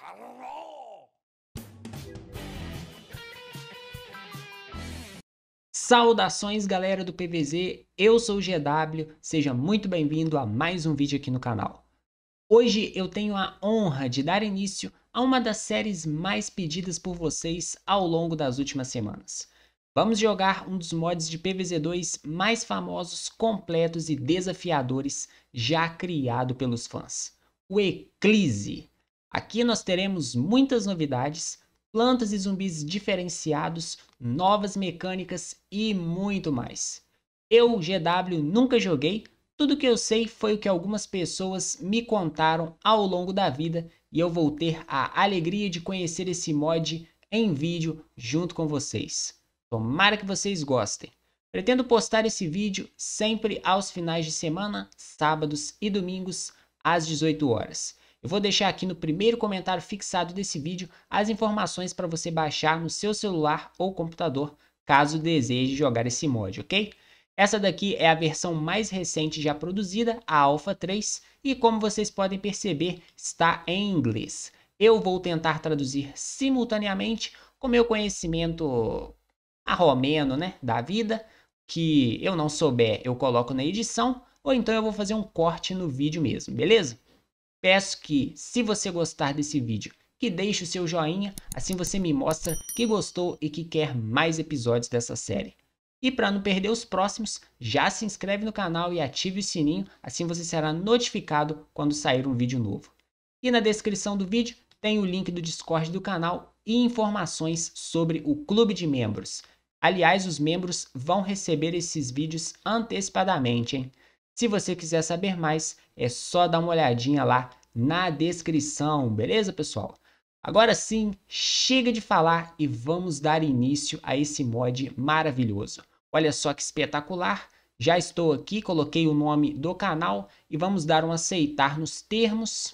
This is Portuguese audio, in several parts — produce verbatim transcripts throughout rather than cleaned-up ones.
Saudações, galera do P V Z, eu sou o G W, seja muito bem-vindo a mais um vídeo aqui no canal. Hoje eu tenho a honra de dar início a uma das séries mais pedidas por vocês ao longo das últimas semanas. Vamos jogar um dos mods de P V Z dois mais famosos, completos e desafiadores já criado pelos fãs, o Eclise. Aqui nós teremos muitas novidades, plantas e zumbis diferenciados, novas mecânicas e muito mais. Eu, G W, nunca joguei, tudo que eu sei foi o que algumas pessoas me contaram ao longo da vida e eu vou ter a alegria de conhecer esse mod em vídeo junto com vocês. Tomara que vocês gostem. Pretendo postar esse vídeo sempre aos finais de semana, sábados e domingos, às dezoito horas. Eu vou deixar aqui no primeiro comentário fixado desse vídeo as informações para você baixar no seu celular ou computador, caso deseje jogar esse mod, ok? Essa daqui é a versão mais recente já produzida, a Alpha três, e como vocês podem perceber, está em inglês. Eu vou tentar traduzir simultaneamente com meu conhecimento arromeno, né, da vida, que eu não souber eu coloco na edição, ou então eu vou fazer um corte no vídeo mesmo, beleza? Peço que, se você gostar desse vídeo, que deixe o seu joinha, assim você me mostra que gostou e que quer mais episódios dessa série. E para não perder os próximos, já se inscreve no canal e ative o sininho, assim você será notificado quando sair um vídeo novo. E na descrição do vídeo tem o link do Discord do canal e informações sobre o clube de membros. Aliás, os membros vão receber esses vídeos antecipadamente, hein? Se você quiser saber mais, é só dar uma olhadinha lá na descrição, beleza, pessoal? Agora sim, chega de falar e vamos dar início a esse mod maravilhoso. Olha só que espetacular, já estou aqui, coloquei o nome do canal e vamos dar um aceitar nos termos.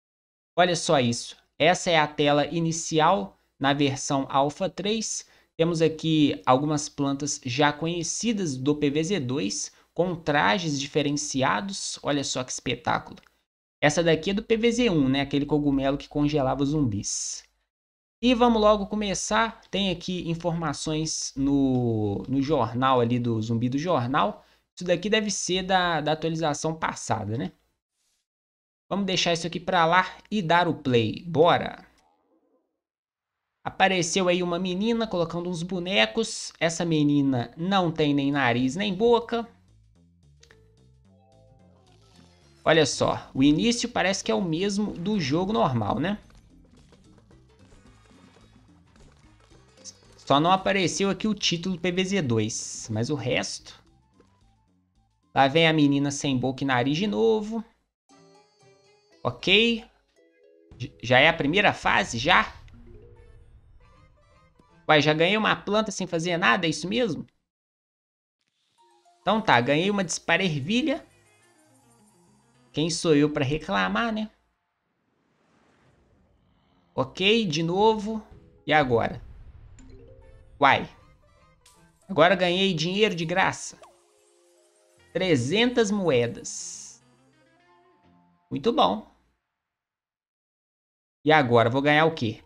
Olha só isso, essa é a tela inicial na versão Alpha três. Temos aqui algumas plantas já conhecidas do P V Z dois, com trajes diferenciados, olha só que espetáculo. Essa daqui é do P V Z um, né? Aquele cogumelo que congelava os zumbis. E vamos logo começar. Tem aqui informações no, no jornal ali do zumbi do jornal. Isso daqui deve ser da, da atualização passada, né? Vamos deixar isso aqui para lá e dar o play. Bora! Apareceu aí uma menina colocando uns bonecos. Essa menina não tem nem nariz nem boca. Olha só, o início parece que é o mesmo do jogo normal, né? Só não apareceu aqui o título P V Z dois, mas o resto... Lá vem a menina sem boca e nariz de novo. Ok. Já é a primeira fase, já? Ué, já ganhei uma planta sem fazer nada, é isso mesmo? Então tá, ganhei uma dispara-ervilha. Quem sou eu para reclamar, né? Ok, de novo. E agora? Uai. Agora ganhei dinheiro de graça. trezentas moedas. Muito bom. E agora, vou ganhar o quê?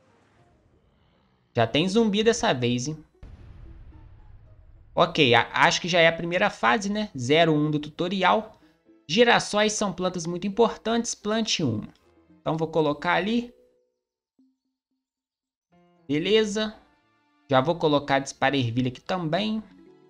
Já tem zumbi dessa vez, hein? Ok, acho que já é a primeira fase, né? zero um do tutorial. Girassóis são plantas muito importantes, plante uma. Então vou colocar ali. Beleza. Já vou colocar dispara-ervilha aqui também.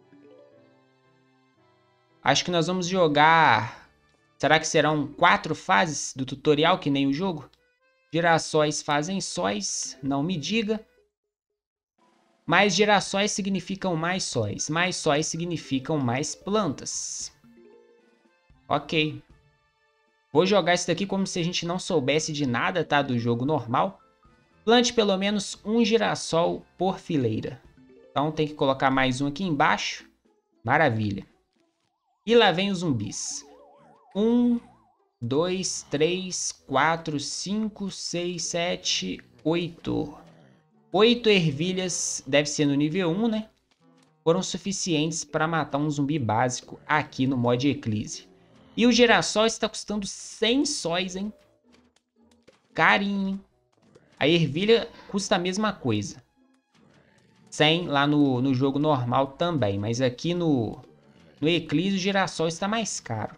Acho que nós vamos jogar... Será que serão quatro fases do tutorial, que nem o jogo? Girassóis fazem sóis, não me diga. Mais girassóis significam mais sóis. Mais sóis significam mais plantas. Ok. Vou jogar isso daqui como se a gente não soubesse de nada, tá? Do jogo normal. Plante pelo menos um girassol por fileira. Então tem que colocar mais um aqui embaixo. Maravilha. E lá vem os zumbis. Um, dois, três, quatro, cinco, seis, sete, oito. Oito ervilhas, deve ser no nível um, né? Foram suficientes para matar um zumbi básico aqui no mod Eclise. E o girassol está custando cem sóis, hein? Carinho. A ervilha custa a mesma coisa. cem lá no, no jogo normal também. Mas aqui no, no Eclipse o girassol está mais caro.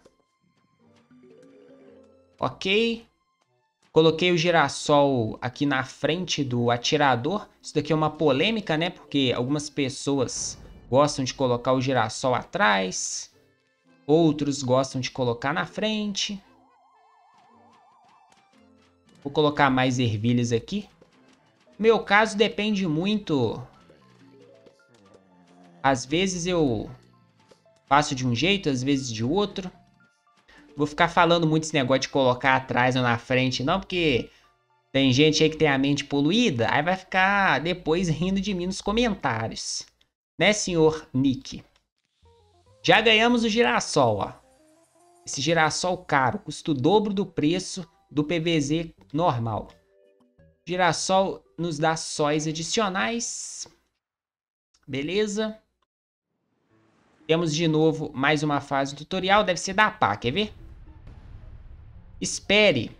Ok. Coloquei o girassol aqui na frente do atirador. Isso daqui é uma polêmica, né? Porque algumas pessoas gostam de colocar o girassol atrás. Outros gostam de colocar na frente. Vou colocar mais ervilhas aqui. No meu caso depende muito. Às vezes eu faço de um jeito, às vezes de outro. Vou ficar falando muito esse negócio de colocar atrás ou na frente, não, porque tem gente aí que tem a mente poluída, aí vai ficar depois rindo de mim nos comentários. Né, senhor Nick? Já ganhamos o girassol, ó. Esse girassol caro, custa o dobro do preço do P V Z normal. O girassol nos dá sóis adicionais. Beleza. Temos de novo mais uma fase tutorial, deve ser da pá, quer ver? Espere.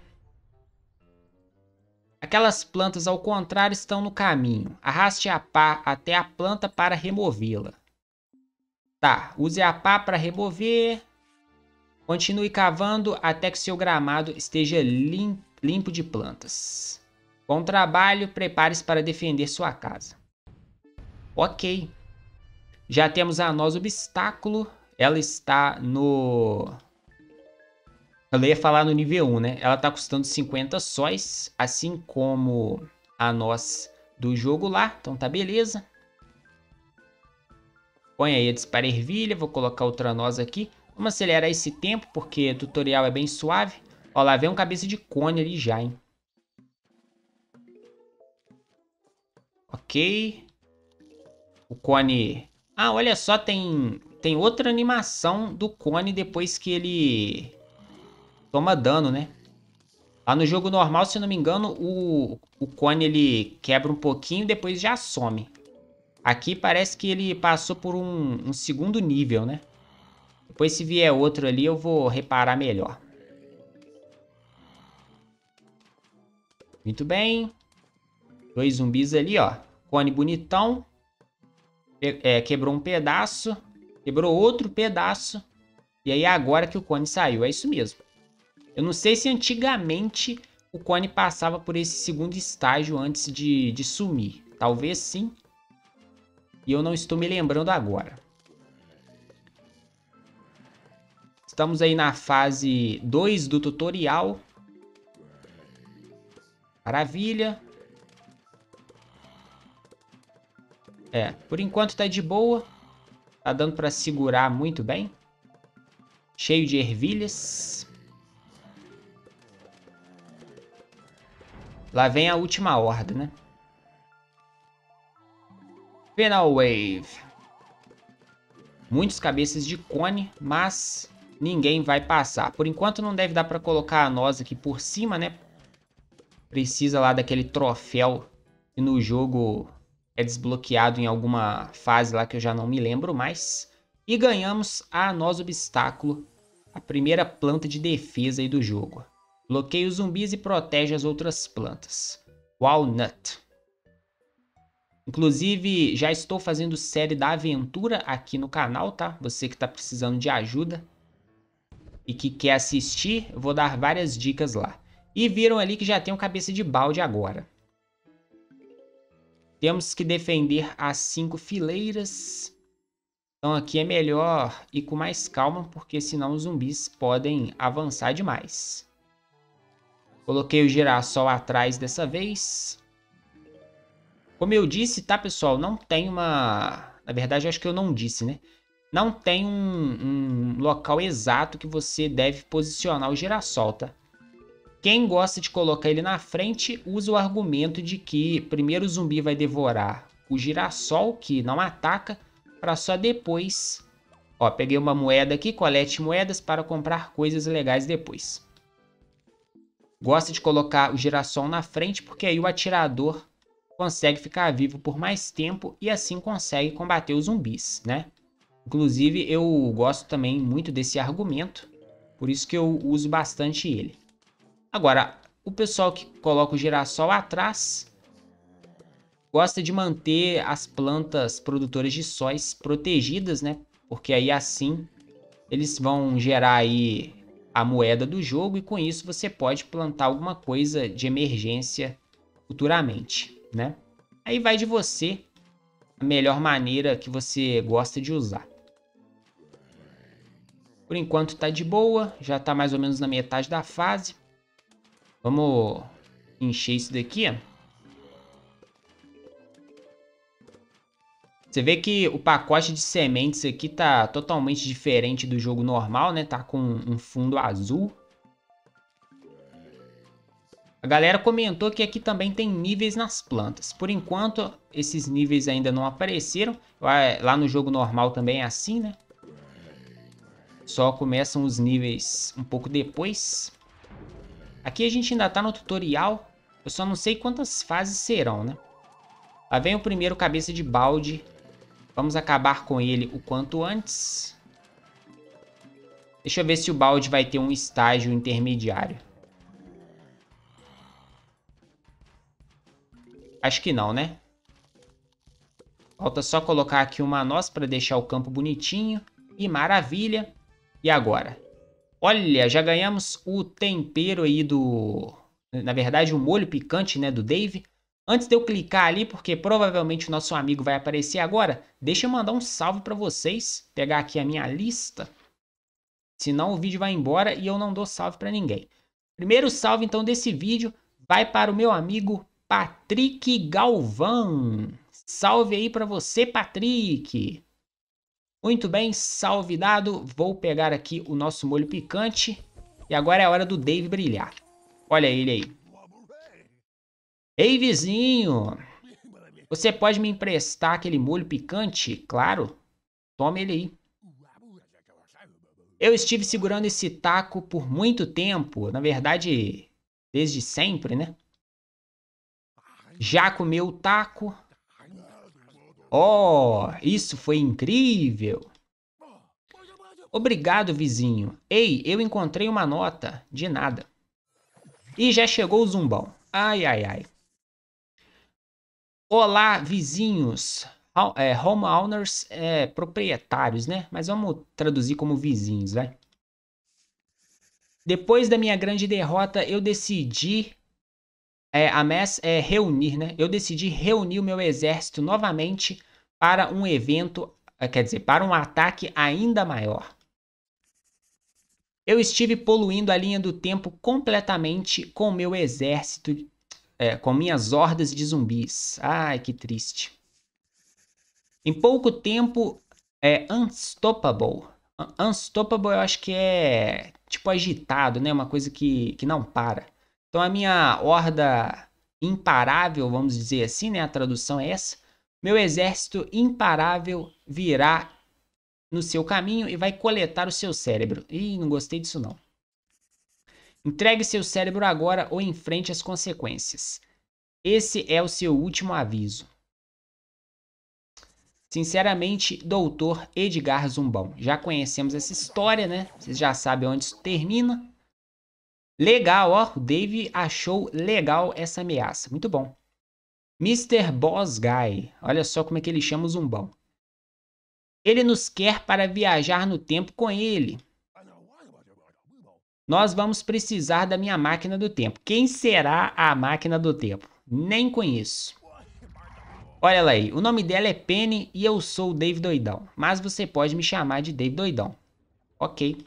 Aquelas plantas ao contrário estão no caminho. Arraste a pá até a planta para removê-la. Tá, use a pá para remover. Continue cavando até que seu gramado esteja lim- limpo de plantas. Bom trabalho, prepare-se para defender sua casa. Ok. Já temos a noz obstáculo. Ela está no... Eu ia falar no nível um, né? Ela tá custando cinquenta sóis, assim como a noz do jogo lá. Então tá beleza. Põe aí a dispara ervilha. Vou colocar outra noz aqui. Vamos acelerar esse tempo, porque o tutorial é bem suave. Ó, lá vem um cabeça de cone ali já, hein? Ok. O cone... Ah, olha só, tem, tem outra animação do cone depois que ele toma dano, né? Lá no jogo normal, se eu não me engano, o, o cone ele quebra um pouquinho e depois já some. Aqui parece que ele passou por um, um segundo nível, né? Depois se vier outro ali eu vou reparar melhor. Muito bem. Dois zumbis ali, ó. Cone bonitão. É, quebrou um pedaço. Quebrou outro pedaço. E aí agora que o cone saiu. É isso mesmo. Eu não sei se antigamente o cone passava por esse segundo estágio antes de, de sumir. Talvez sim. E eu não estou me lembrando agora. Estamos aí na fase dois do tutorial. Maravilha. É, por enquanto tá de boa. Tá dando pra segurar muito bem. Cheio de ervilhas. Lá vem a última horda, né? Final Wave. Muitos cabeças de cone, mas ninguém vai passar. Por enquanto não deve dar pra colocar a noz aqui por cima, né? Precisa lá daquele troféu que no jogo é desbloqueado em alguma fase lá que eu já não me lembro mais. E ganhamos a noz obstáculo, a primeira planta de defesa aí do jogo. Bloqueia os zumbis e protege as outras plantas. Walnut. Inclusive, já estou fazendo série da aventura aqui no canal, tá? Você que está precisando de ajuda e que quer assistir, eu vou dar várias dicas lá. E viram ali que já tem um cabeça de balde agora. Temos que defender as cinco fileiras. Então aqui é melhor ir com mais calma, porque senão os zumbis podem avançar demais. Coloquei o girassol atrás dessa vez. Como eu disse, tá, pessoal? Não tem uma... Na verdade, eu acho que eu não disse, né? Não tem um, um local exato que você deve posicionar o girassol, tá? Quem gosta de colocar ele na frente, usa o argumento de que primeiro o zumbi vai devorar o girassol, que não ataca, para só depois... Ó, peguei uma moeda aqui, colete moedas para comprar coisas legais depois. Gosta de colocar o girassol na frente, porque aí o atirador consegue ficar vivo por mais tempo e assim consegue combater os zumbis, né? Inclusive, eu gosto também muito desse argumento, por isso que eu uso bastante ele. Agora, o pessoal que coloca o girassol atrás gosta de manter as plantas produtoras de sóis protegidas, né? Porque aí assim eles vão gerar aí a moeda do jogo e com isso você pode plantar alguma coisa de emergência futuramente, né? Aí vai de você a melhor maneira que você gosta de usar. Por enquanto tá de boa, já tá mais ou menos na metade da fase. Vamos encher isso daqui, ó. Você vê que o pacote de sementes aqui tá totalmente diferente do jogo normal, né? Tá com um fundo azul. A galera comentou que aqui também tem níveis nas plantas. Por enquanto, esses níveis ainda não apareceram. Lá no jogo normal também é assim, né? Só começam os níveis um pouco depois. Aqui a gente ainda tá no tutorial. Eu só não sei quantas fases serão, né? Lá vem o primeiro cabeça de balde. Vamos acabar com ele o quanto antes. Deixa eu ver se o balde vai ter um estágio intermediário. Acho que não, né? Falta só colocar aqui uma noz para deixar o campo bonitinho. E maravilha. E agora? Olha, já ganhamos o tempero aí do... Na verdade, o molho picante, né, do Dave. Antes de eu clicar ali, porque provavelmente o nosso amigo vai aparecer agora, deixa eu mandar um salve para vocês. Pegar aqui a minha lista. Senão o vídeo vai embora e eu não dou salve para ninguém. Primeiro salve, então, desse vídeo vai para o meu amigo Patrick Galvão. Salve aí para você, Patrick. Muito bem, salve dado. Vou pegar aqui o nosso molho picante. E agora é a hora do Dave brilhar. Olha ele aí. Ei, vizinho. Você pode me emprestar aquele molho picante? Claro. Tome ele aí. Eu estive segurando esse taco por muito tempo. Na verdade, desde sempre, né? Já comeu o taco? Oh, isso foi incrível. Obrigado, vizinho. Ei, eu encontrei uma nota. De nada. E já chegou o zumbão. Ai, ai, ai. Olá, vizinhos. É, homeowners, é, proprietários, né? Mas vamos traduzir como vizinhos, vai. Depois da minha grande derrota, eu decidi... É, a mess é reunir, né? Eu decidi reunir o meu exército novamente para um evento... Quer dizer, para um ataque ainda maior. Eu estive poluindo a linha do tempo completamente com meu exército, é, com minhas hordas de zumbis. Ai, que triste. Em pouco tempo, é unstoppable. Unstoppable eu acho que é tipo agitado, né? Uma coisa que, que não para. Então a minha horda imparável, vamos dizer assim, né? A tradução é essa. Meu exército imparável virá no seu caminho e vai coletar o seu cérebro. Ih, não gostei disso não. Entregue seu cérebro agora ou enfrente as consequências. Esse é o seu último aviso. Sinceramente, doutor Edgar Zumbão. Já conhecemos essa história, né? Vocês já sabem onde isso termina. Legal, ó. O Dave achou legal essa ameaça. Muito bom. mister Boss Guy. Olha só como é que ele chama o Zumbão. Ele nos quer para viajar no tempo com ele. Nós vamos precisar da minha máquina do tempo. Quem será a máquina do tempo? Nem conheço. Olha ela aí, o nome dela é Penny e eu sou o Dave Doidão. Mas você pode me chamar de Dave Doidão. Ok.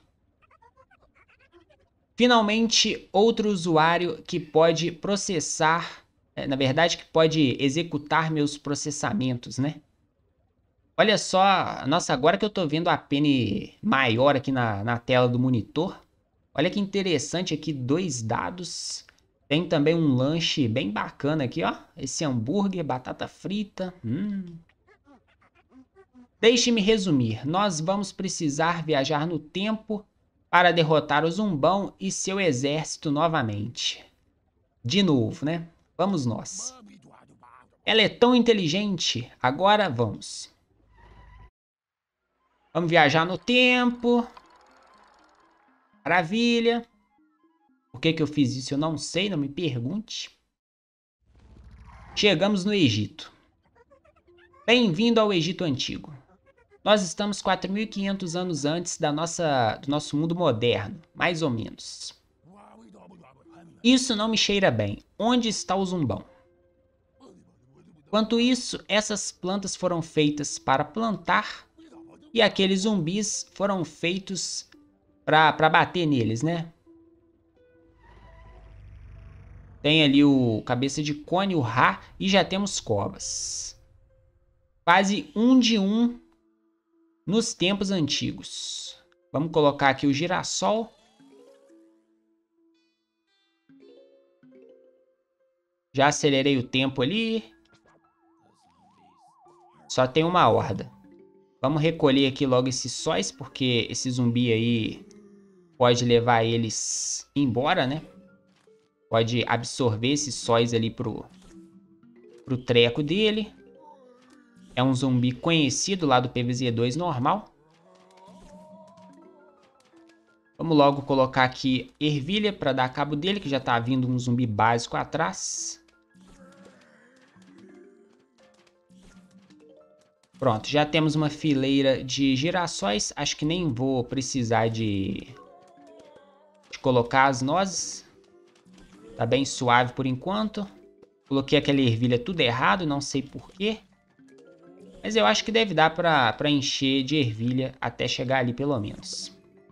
Finalmente, outro usuário que pode processar... Na verdade, que pode executar meus processamentos, né? Olha só, nossa, agora que eu tô vendo a Penny maior aqui na, na tela do monitor. Olha que interessante aqui, dois dados. Tem também um lanche bem bacana aqui, ó. Esse hambúrguer, batata frita. Hum. Deixe-me resumir. Nós vamos precisar viajar no tempo para derrotar o Zumbão e seu exército novamente. De novo, né? Vamos nós. Ela é tão inteligente. Agora vamos. Vamos viajar no tempo. Maravilha. Por que que eu fiz isso eu não sei, não me pergunte. Chegamos no Egito. Bem-vindo ao Egito Antigo. Nós estamos quatro mil e quinhentos anos antes da nossa, do nosso mundo moderno, mais ou menos. Isso não me cheira bem. Onde está o zumbão? Enquanto isso, essas plantas foram feitas para plantar e aqueles zumbis foram feitos para para bater neles, né? Tem ali o cabeça de cone, o Ra, e já temos covas. Quase um de um nos tempos antigos. Vamos colocar aqui o girassol. Já acelerei o tempo ali. Só tem uma horda. Vamos recolher aqui logo esses sóis, porque esse zumbi aí pode levar eles embora, né? Pode absorver esses sóis ali pro, pro treco dele. É um zumbi conhecido lá do P V Z dois normal. Vamos logo colocar aqui ervilha para dar cabo dele, que já tá vindo um zumbi básico atrás. Pronto, já temos uma fileira de girassóis. Acho que nem vou precisar de, de colocar as nozes. Tá bem suave por enquanto. Coloquei aquela ervilha tudo errado, não sei porquê. Mas eu acho que deve dar pra, pra encher de ervilha até chegar ali pelo menos.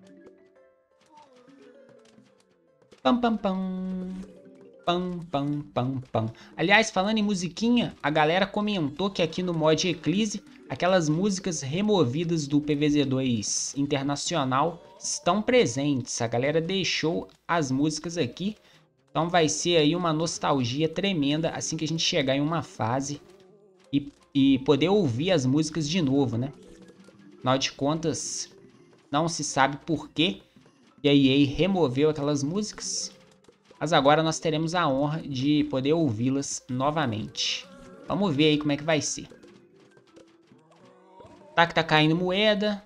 Pam, pam, pam. Pam, pam, pam, pam. Aliás, falando em musiquinha, a galera comentou que aqui no mod Eclipse, aquelas músicas removidas do P V Z dois Internacional estão presentes. A galera deixou as músicas aqui. Então vai ser aí uma nostalgia tremenda assim que a gente chegar em uma fase e, e poder ouvir as músicas de novo, né? Afinal de contas, não se sabe por que a E A removeu aquelas músicas. Mas agora nós teremos a honra de poder ouvi-las novamente. Vamos ver aí como é que vai ser. Tá que tá caindo moeda.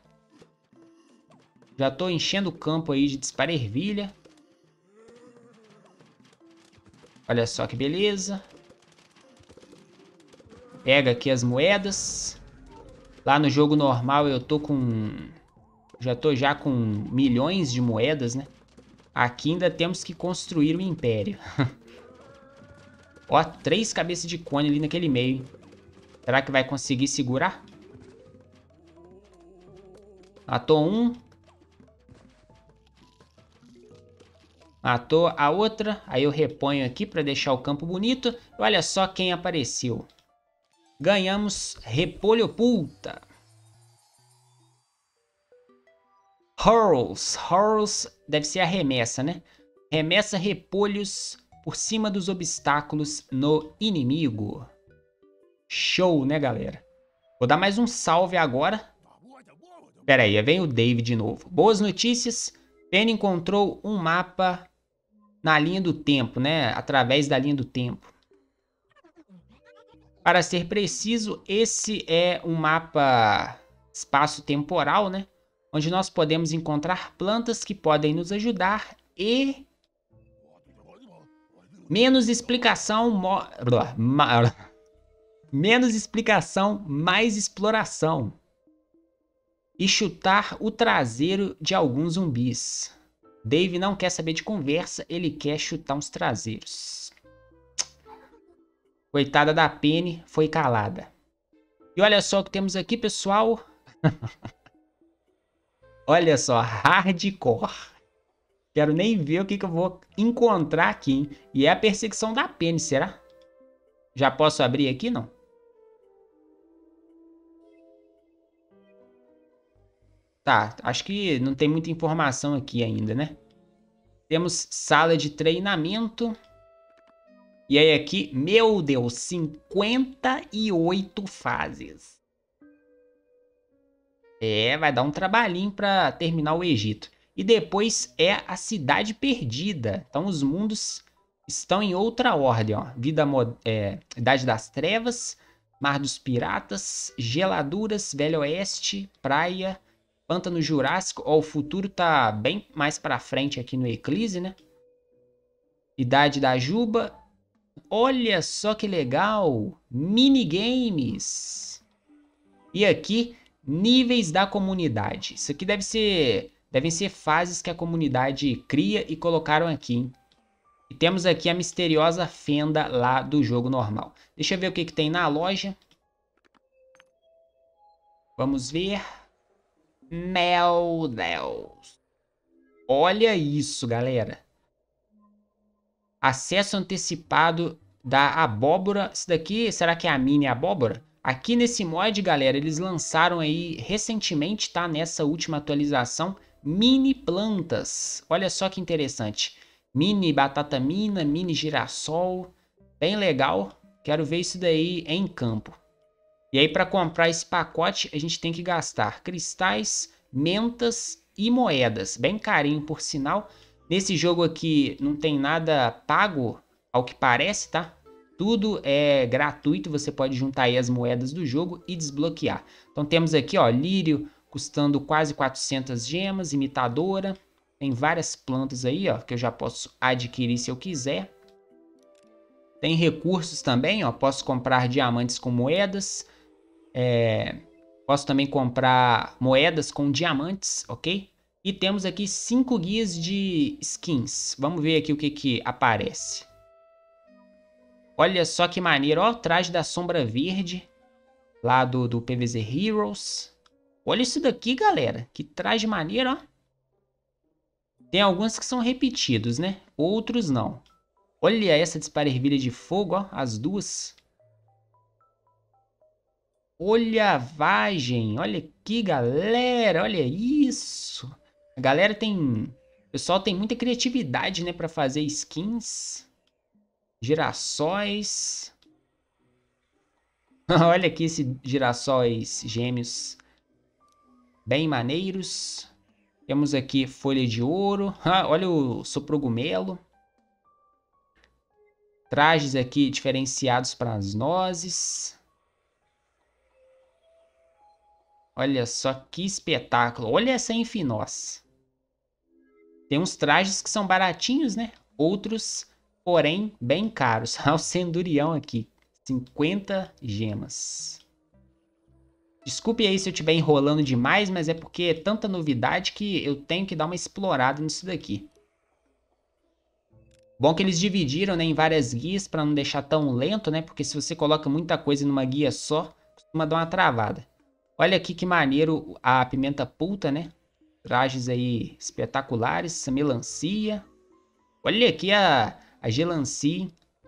Já tô enchendo o campo aí de disparar ervilha. Olha só que beleza. Pega aqui as moedas. Lá no jogo normal eu tô com... Já tô já com milhões de moedas, né? Aqui ainda temos que construir o império. Ó, três cabeças de cone ali naquele meio. Será que vai conseguir segurar? Matou um. Matou a outra. Aí eu reponho aqui para deixar o campo bonito. Olha só quem apareceu. Ganhamos repolho pulta. Hurls. Hurls deve ser a remessa, né? Remessa repolhos por cima dos obstáculos no inimigo. Show, né, galera? Vou dar mais um salve agora. Pera aí, vem o Dave de novo. Boas notícias. Penny encontrou um mapa na linha do tempo, né? Através da linha do tempo. Para ser preciso, esse é um mapa espaço-temporal, né? Onde nós podemos encontrar plantas que podem nos ajudar e... Menos explicação... Mo... Menos explicação, mais exploração. E chutar o traseiro de alguns zumbis. Dave não quer saber de conversa, ele quer chutar uns traseiros. Coitada da Penny, foi calada. E olha só o que temos aqui, pessoal. Olha só, hardcore. Quero nem ver o que, que eu vou encontrar aqui, hein? E é a perseguição da Penny, será? Já posso abrir aqui, não? Tá, acho que não tem muita informação aqui ainda, né? Temos sala de treinamento. E aí aqui, meu Deus, cinquenta e oito fases. É, vai dar um trabalhinho para terminar o Egito. E depois é a Cidade Perdida. Então os mundos estão em outra ordem, ó. Vida, é, Idade das Trevas, Mar dos Piratas, Geladuras, Velho Oeste, Praia, Pântano Jurássico. Ó, o futuro tá bem mais para frente aqui no Eclipse, né? Idade da Juba. Olha só que legal. Minigames. E aqui, níveis da comunidade. Isso aqui deve ser, devem ser fases que a comunidade cria e colocaram aqui, hein? E temos aqui a misteriosa fenda lá do jogo normal. Deixa eu ver o que, que tem na loja. Vamos ver. Meu Deus. Olha isso, galera. Acesso antecipado da abóbora. Isso daqui, será que é a mini abóbora? Aqui nesse mod, galera, eles lançaram aí recentemente, tá? Nessa última atualização, mini plantas. Olha só que interessante. Mini batata mina, mini girassol. Bem legal. Quero ver isso daí em campo. E aí, para comprar esse pacote, a gente tem que gastar cristais, mentas e moedas. Bem carinho, por sinal. Nesse jogo aqui não tem nada pago, ao que parece, tá? Tudo é gratuito, você pode juntar aí as moedas do jogo e desbloquear. Então temos aqui, ó, lírio custando quase quatrocentas gemas, imitadora. Tem várias plantas aí, ó, que eu já posso adquirir se eu quiser. Tem recursos também, ó, posso comprar diamantes com moedas. É, posso também comprar moedas com diamantes, ok? E temos aqui cinco guias de skins. Vamos ver aqui o que que aparece. Olha só que maneiro, ó, traje da sombra verde, lá do, do P V Z Heroes. Olha isso daqui, galera, que traje maneiro, ó. Tem alguns que são repetidos, né? Outros não. Olha essa disparervilha de fogo, ó, as duas. Olha a vagem, olha aqui, galera, olha isso. A galera tem... O pessoal tem muita criatividade, né, pra fazer skins. Girassóis. Olha aqui esses girassóis gêmeos. Bem maneiros. Temos aqui folha de ouro. Olha o soprogumelo. Trajes aqui diferenciados para as nozes. Olha só que espetáculo. Olha essa Infinós. Tem uns trajes que são baratinhos, né? Outros, porém, bem caros. Olha o Centurião aqui. cinquenta gemas. Desculpe aí se eu estiver enrolando demais, mas é porque é tanta novidade que eu tenho que dar uma explorada nisso daqui. Bom que eles dividiram, né, em várias guias para não deixar tão lento, né? Porque se você coloca muita coisa numa guia só, costuma dar uma travada. Olha aqui que maneiro a pimenta pulta, né? Trajes aí espetaculares, essa melancia. Olha aqui a, a gelancia.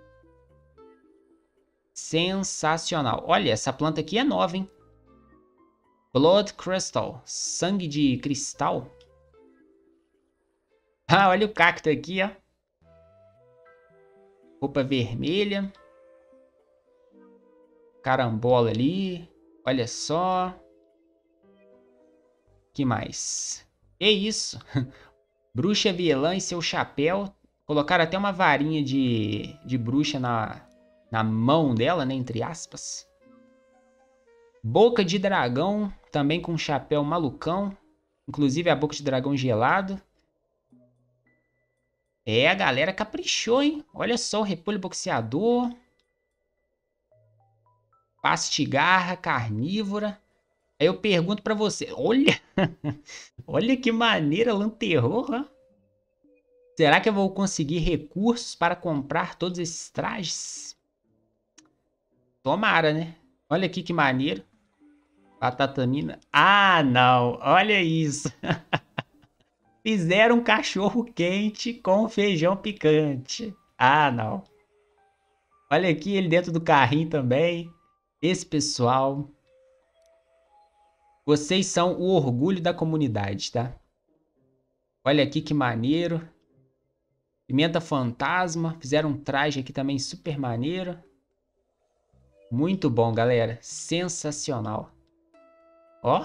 Sensacional. Olha, essa planta aqui é nova, hein? Blood Crystal, sangue de cristal. Ah, olha o cacto aqui, ó. Roupa vermelha. Carambola ali. Olha só. Que mais? É isso. Bruxa vilã e seu chapéu. Colocaram até uma varinha de, de bruxa na, na mão dela, né? Entre aspas. Boca de dragão. Também com um chapéu malucão. Inclusive a boca de dragão gelado. É, a galera caprichou, hein? Olha só o repolho boxeador. Pastigarra, carnívora. Aí eu pergunto pra você. Olha! Olha que maneira, lanterror, ó. Será que eu vou conseguir recursos para comprar todos esses trajes? Tomara, né? Olha aqui que maneiro. Batata mina. Ah, não. Olha isso. Fizeram um cachorro quente com feijão picante. Ah, não. Olha aqui ele dentro do carrinho também. Esse pessoal. Vocês são o orgulho da comunidade, tá? Olha aqui que maneiro. Pimenta fantasma. Fizeram um traje aqui também super maneiro. Muito bom, galera. Sensacional. Ó.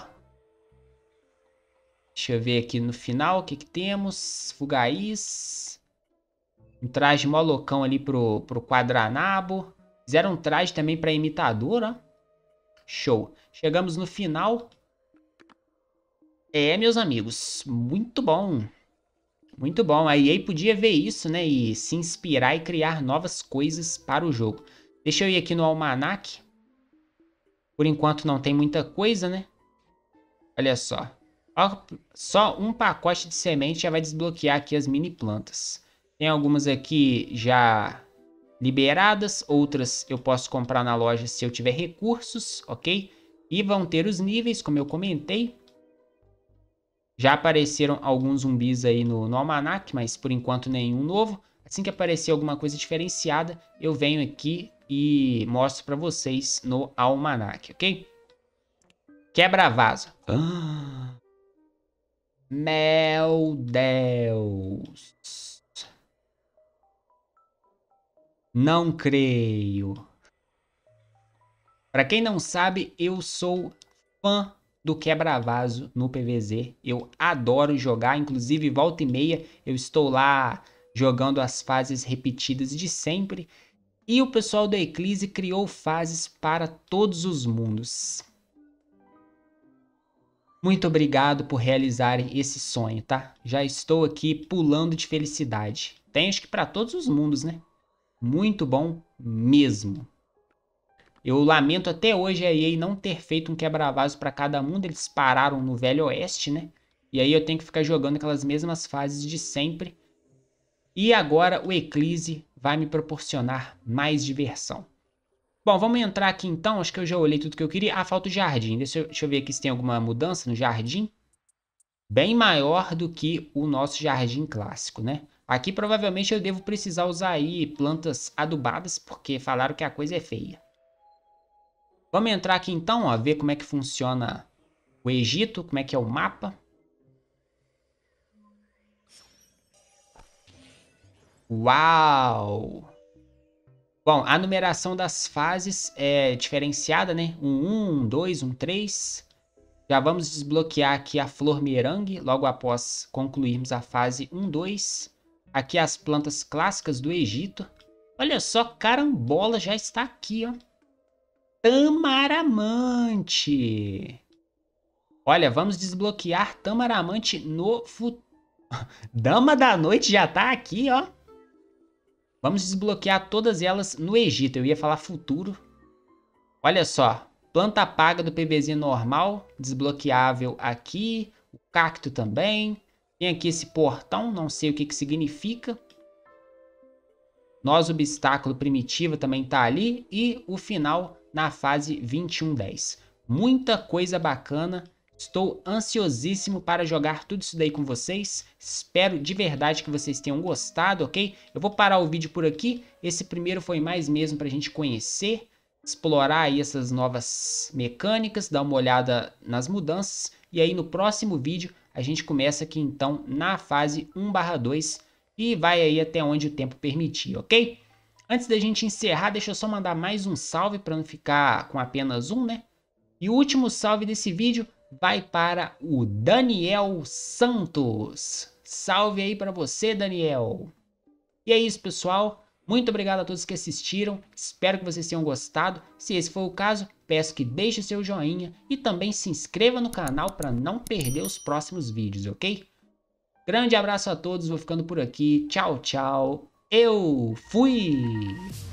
Deixa eu ver aqui no final o que que temos. Fugaiz. Um traje mó loucão ali pro, pro quadranabo. Fizeram um traje também pra imitador, ó. Show. Chegamos no final. É, meus amigos. Muito bom. Muito bom. A E A podia ver isso, né? E se inspirar e criar novas coisas para o jogo. Deixa eu ir aqui no almanac. Por enquanto não tem muita coisa, né? Olha só. Só um pacote de semente já vai desbloquear aqui as mini plantas. Tem algumas aqui já liberadas, outras eu posso comprar na loja se eu tiver recursos, ok? E vão ter os níveis, como eu comentei. Já apareceram alguns zumbis aí no, no almanac, mas por enquanto nenhum novo. Assim que aparecer alguma coisa diferenciada, eu venho aqui e mostro para vocês no almanac, ok? Quebra-vaso. Ah, meu Deus. Não creio. Para quem não sabe, eu sou fã do quebra-vaso no P V Z. Eu adoro jogar, inclusive volta e meia eu estou lá jogando as fases repetidas de sempre. E o pessoal da Eclise criou fases para todos os mundos. Muito obrigado por realizarem esse sonho, tá? Já estou aqui pulando de felicidade. Tem acho que para todos os mundos, né? Muito bom mesmo. Eu lamento até hoje a E A não ter feito um quebra-vaso para cada mundo. Eles pararam no Velho Oeste, né? E aí eu tenho que ficar jogando aquelas mesmas fases de sempre. E agora o Eclise vai me proporcionar mais diversão. Bom, vamos entrar aqui então. Acho que eu já olhei tudo que eu queria. Ah, falta o jardim. Deixa eu, deixa eu ver aqui se tem alguma mudança no jardim. Bem maior do que o nosso jardim clássico, né? Aqui provavelmente eu devo precisar usar aí plantas adubadas, porque falaram que a coisa é feia. Vamos entrar aqui então, ó, ver como é que funciona o Egito, como é que é o mapa. Uau! Bom, a numeração das fases é diferenciada, né? Um um, um dois, um três. Já vamos desbloquear aqui a flor merengue logo após concluirmos a fase um dois. Aqui as plantas clássicas do Egito. Olha só, carambola já está aqui, ó. Tamaramante. Olha, vamos desbloquear Tamaramante no futuro. Dama da Noite já tá aqui, ó. Vamos desbloquear todas elas no Egito. Eu ia falar futuro. Olha só. Planta paga do P V Z normal. Desbloqueável aqui. O cacto também. Tem aqui esse portão. Não sei o que que significa. Nós obstáculo primitiva também tá ali. E o final na fase vinte e um dez. Muita coisa bacana. Estou ansiosíssimo para jogar tudo isso daí com vocês. Espero de verdade que vocês tenham gostado, ok? Eu vou parar o vídeo por aqui. Esse primeiro foi mais mesmo para a gente conhecer, explorar aí essas novas mecânicas, dar uma olhada nas mudanças. E aí no próximo vídeo a gente começa aqui então na fase um barra dois e vai aí até onde o tempo permitir, ok? Antes da gente encerrar, deixa eu só mandar mais um salve para não ficar com apenas um, né? E o último salve desse vídeo vai para o Daniel Santos. Salve aí para você, Daniel. E é isso, pessoal. Muito obrigado a todos que assistiram. Espero que vocês tenham gostado. Se esse for o caso, peço que deixe o seu joinha e também se inscreva no canal para não perder os próximos vídeos, ok? Grande abraço a todos. Vou ficando por aqui. Tchau, tchau. Eu fui!